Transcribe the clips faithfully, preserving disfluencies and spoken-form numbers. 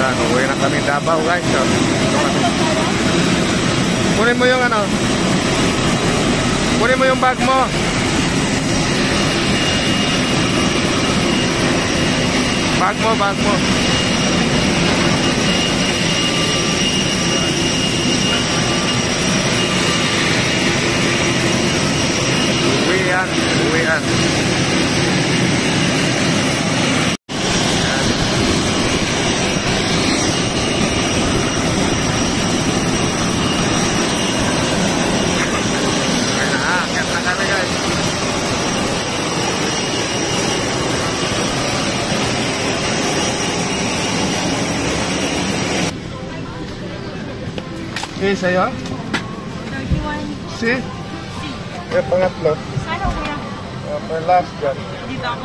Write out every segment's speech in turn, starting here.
Yan, uwi na kami Davao guys. So, kunin mo yung ano. Kunin mo yung bag mo. Bag mo, bag mo. Uwi yan, uwi yan. Okay, sa'yo? thirty-one. Si? Eh, pangatlo. Saan ako kuya? Uh, for last dyan. Dito ako?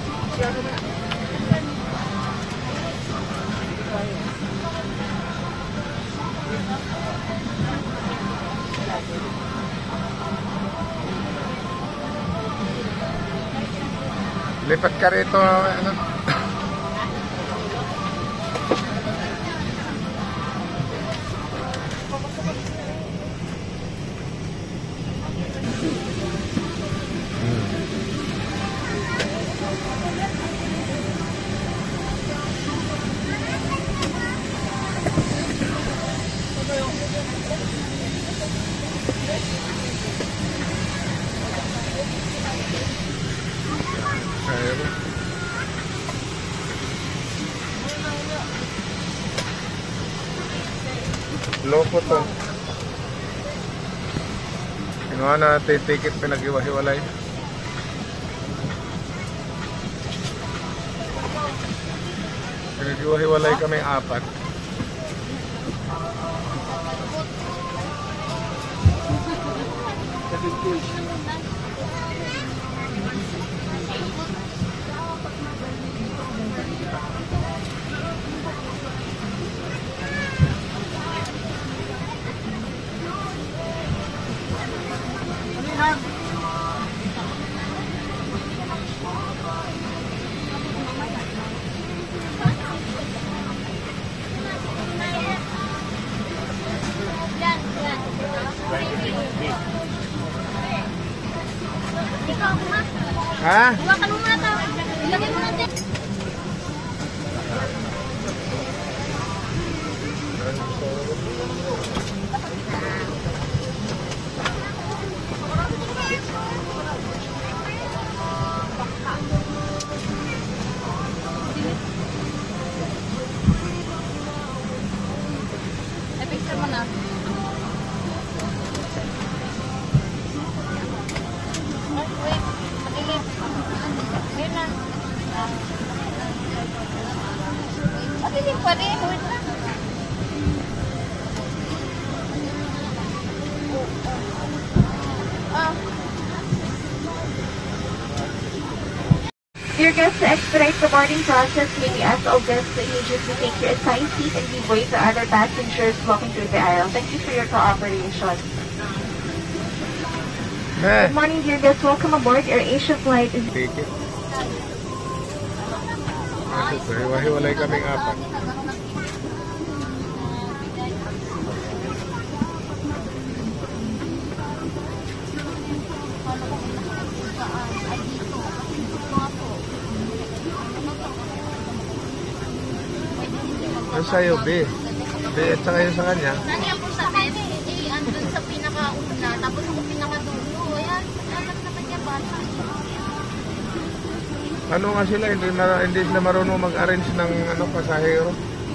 Lipat ka rito, ano? Loko to. Kinuha na natin ticket, pinag-iwa-hiwalay. Pinag-iwa-hiwalay kami apat. Ha? Iwakan mo muna ito. Ilagay mo natin. I-picture mo na. Wait. Ayun na. Patilim pa rin. Wait na. Ah. Dear guests, to expedite the boarding process, may we ask all guests to immediately take your assigned seat and give way to other passengers walking through the aisle. Thank you for your cooperation. Eh. Good morning, dear guests. Welcome aboard. Air Asia flight is... Ticket. Hiwa-hiwalay kaming apat. Ano sa'yo, B? B at saka yun sa kanya? Nani ako sa bed, eh, andun sa pinakauna, tapos ako pinakadulo. Ayan, alam naman niya bata. Ano nga sila? Hindi, mar hindi sila marunong mag-arrange ng ano, pasahero.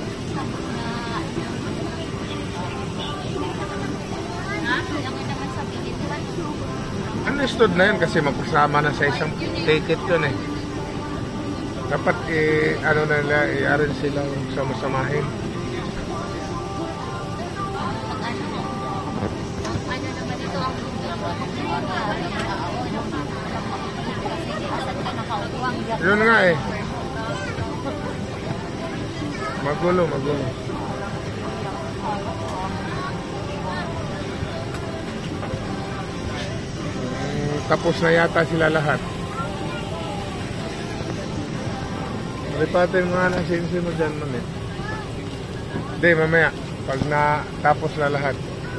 Ha? Yung naman sa pilit pa. Understood na yun kasi magkasama na sa isang ticket yun eh. Dapat i ano na nila, i-arrange sila sama-samahin. Ano naman ito ang yun nga eh. Magulo, magulo. Hmm, tapos na yata sila lahat. Lipatin mga nasinsin mo dyan, man eh. Hindi, mamaya. Pag na tapos na lahat.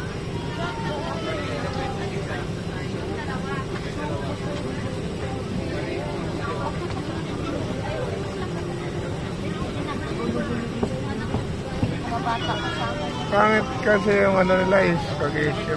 Mga bata kasama. Pangit kasi yung ano nila is pag-i-ship.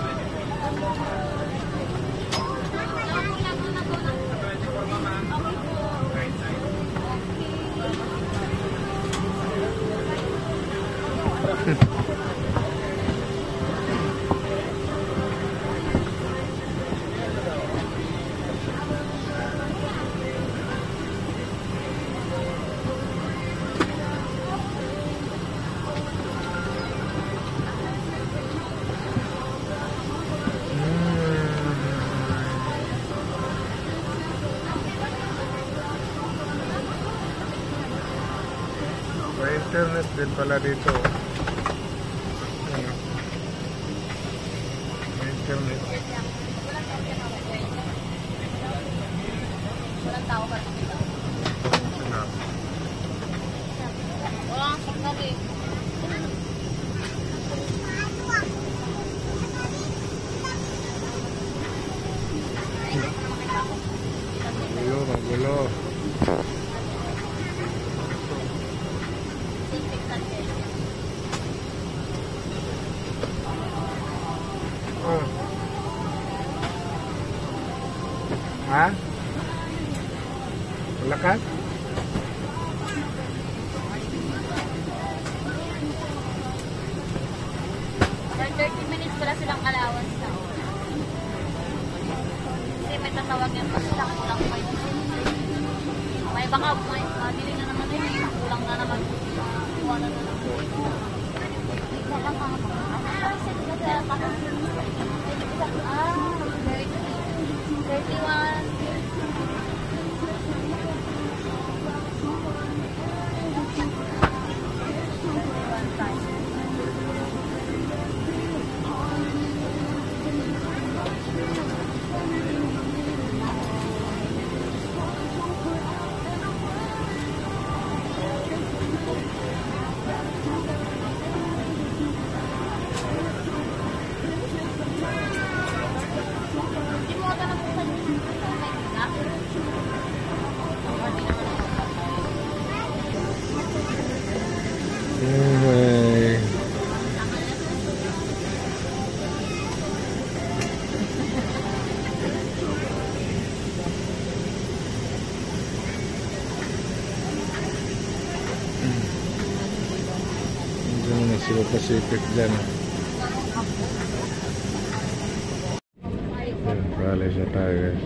May internet din pala dito. Ano? May internet. Walang tao ka dito. Ano? Walang signal eh. Magulo, magulo. Oh. Ha? Lakas? thirty minutes pala silang allowance na. Kasi may tatawag yan pa sila. Kulang pa yun. May baka may uh, dili na naman yun. Kulang na naman. Kuha na na naman. Baka ka. Ah, thirty. thirty-one. Okay. Diyan na sila Pacific dyan. Yan, paalis na tayo guys.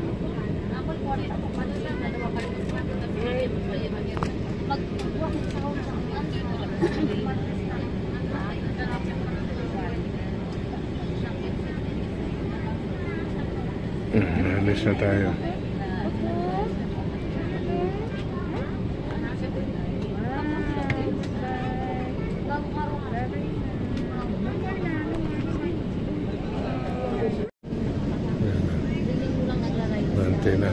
Paalis na tayo. Bante na.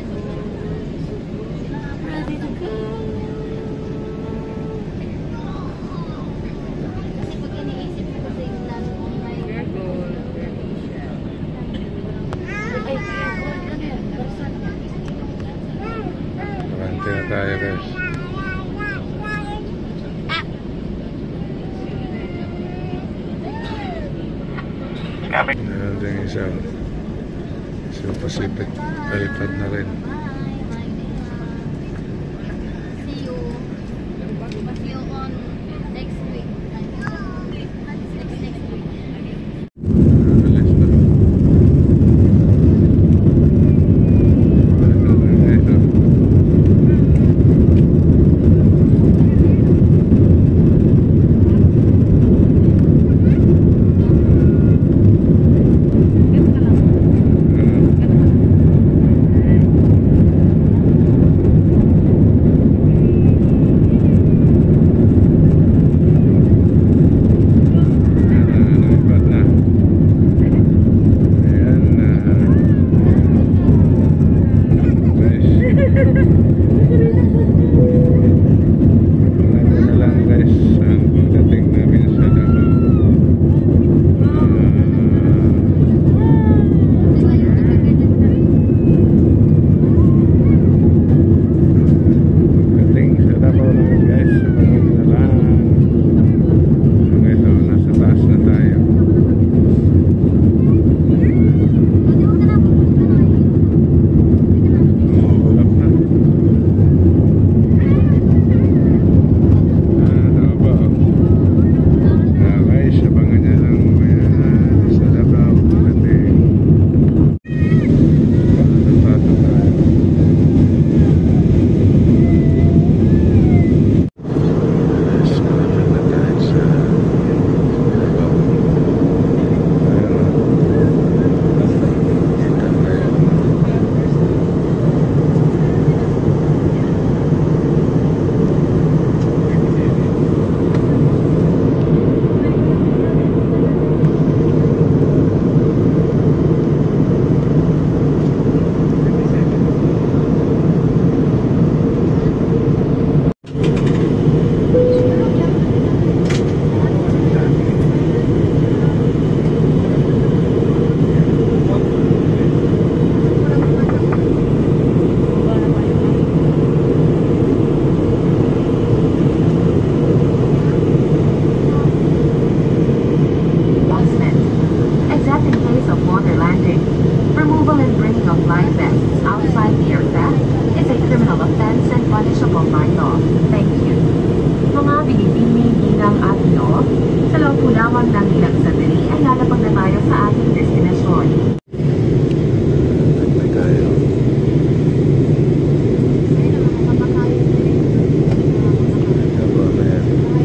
Bante na tayo guys. Meron din isang isang Pacific. Palipad na rin. See you. See you on next week. Next, next week. Alis na. Ano na ito? Davao. Sa loob po lamang ng ilang sandali ay lalapag na tayo sa ating destinasyon. May tayo. Davao na yan.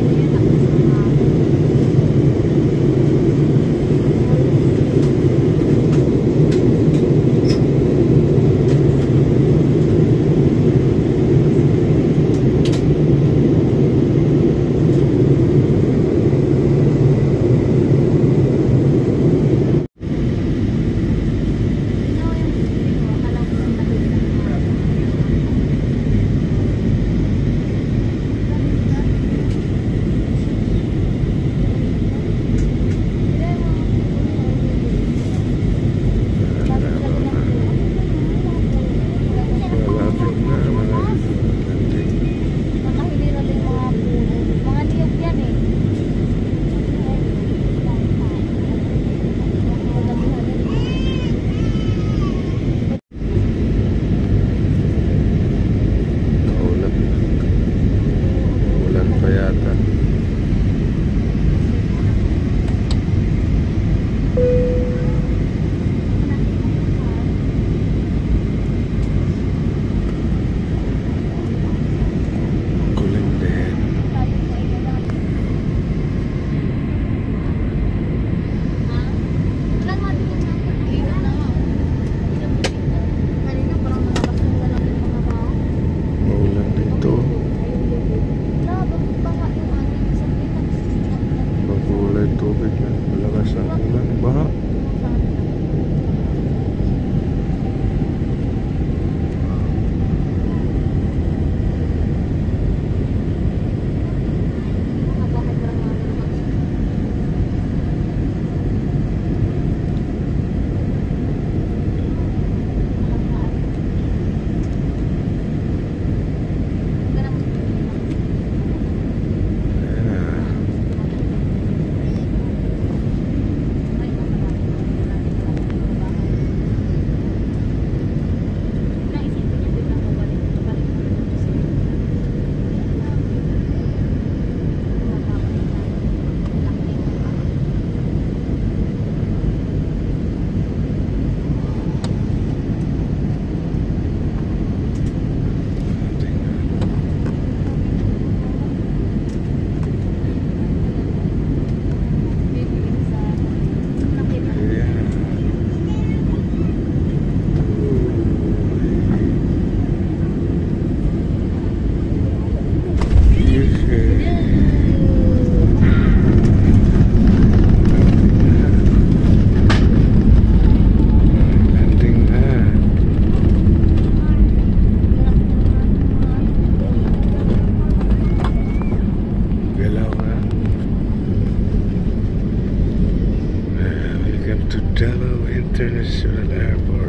Davao International Airport.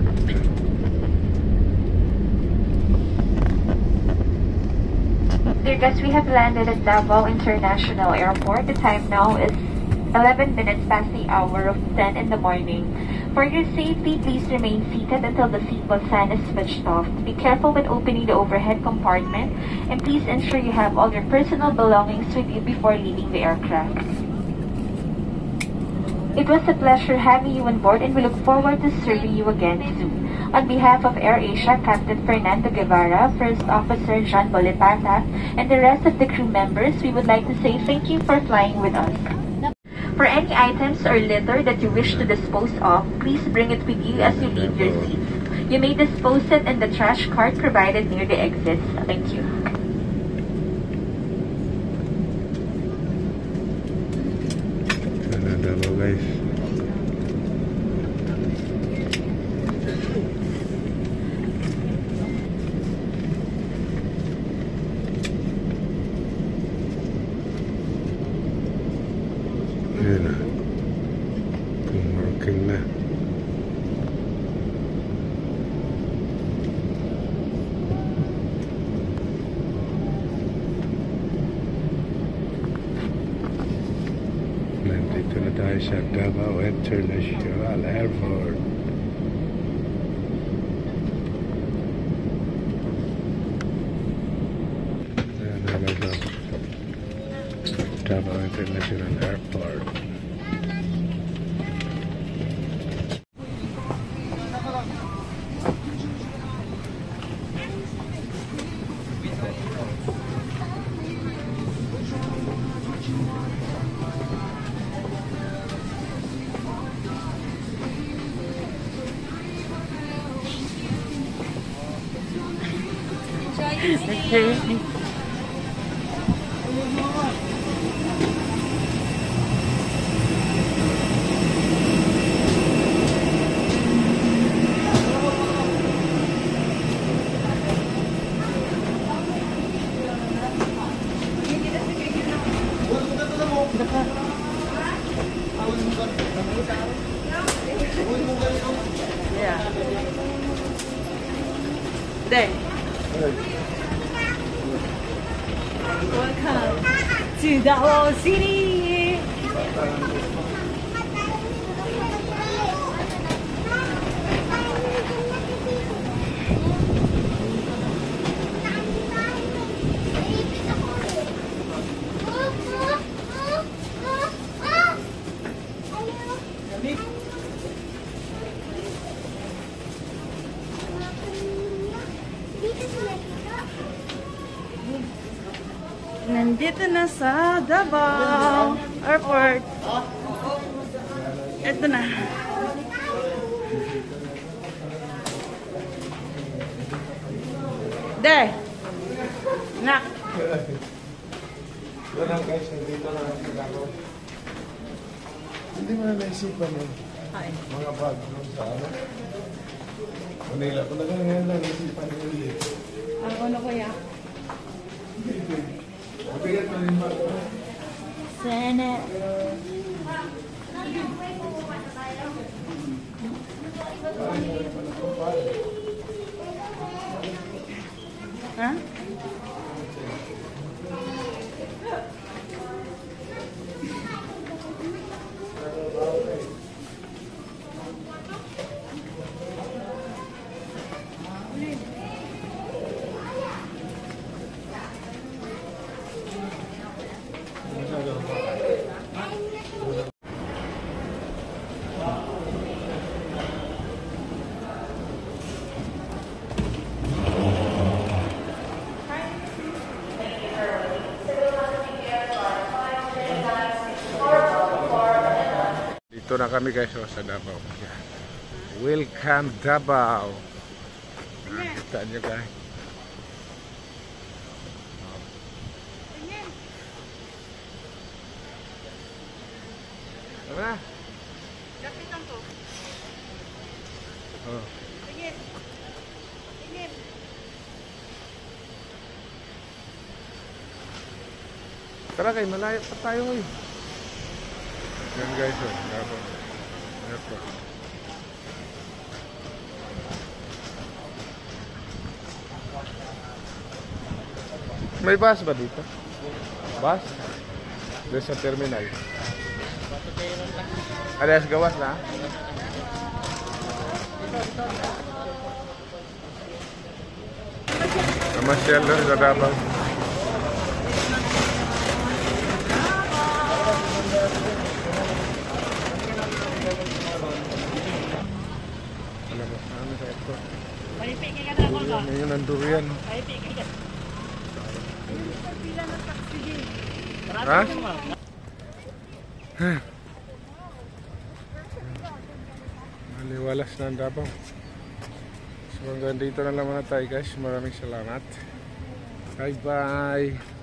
Dear guests, we have landed at Davao International Airport. The time now is eleven minutes past the hour of ten in the morning. For your safety, please remain seated until the seatbelt sign is switched off. Be careful when opening the overhead compartment, and please ensure you have all your personal belongings with you before leaving the aircraft. It was a pleasure having you on board, and we look forward to serving you again soon. On behalf of AirAsia, Captain Fernando Guevara, First Officer John Bolipata, and the rest of the crew members, we would like to say thank you for flying with us. For any items or litter that you wish to dispose of, please bring it with you as you leave your seats. You may dispose it in the trash cart provided near the exits. Thank you. Davao guys. Ayan na. Pumarking na. Nandito na tayo sa Davao International Airport. Ayan na, Davao. Davao International Airport. Yeah. There. Welcome to Davao City. Nandito na sa Davao Airport. Ito na. There. Nak. Wala guys, nandito na ang Davao. Hindi mo na naisipan yun. Ay. Mga bag doon sa ano. Manila. Kung nagang ngayon lang naisipan yun. Ako na kuya. Mabigat na rin ba? Sana. Ha? Dito na kami guys oh, sa Davao. Yan. Welcome Davao. Nakita nyo guys. Tara na. Kapitan ko. Oh. Sige. Sige. Tara kayo, malayo pa tayo ngayon. Yan guys oh, Davao Airport. May bus ba dito? Bus? Doon sa terminal. Alias gawas na? Namasyal doon sa Davao. Alam mo, ano sa airport? Malipik ka na ako ka. Ngayon ang durian. Malipik ka. Pila ng taxi. Ha? Maliwalas na ang Davao. So hanggang dito na lang muna tayo guys. Maraming salamat. Bye bye.